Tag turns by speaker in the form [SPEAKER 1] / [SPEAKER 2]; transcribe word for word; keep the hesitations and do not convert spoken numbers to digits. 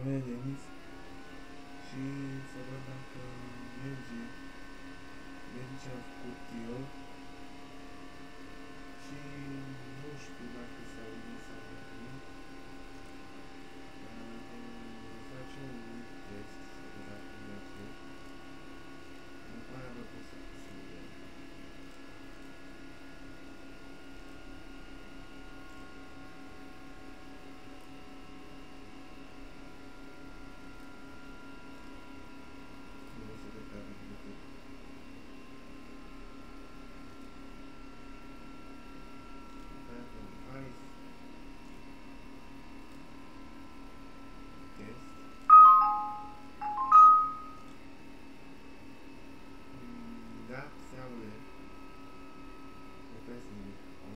[SPEAKER 1] noi Denis și să văd dacă merge, merge ce am făcut eu și nu știu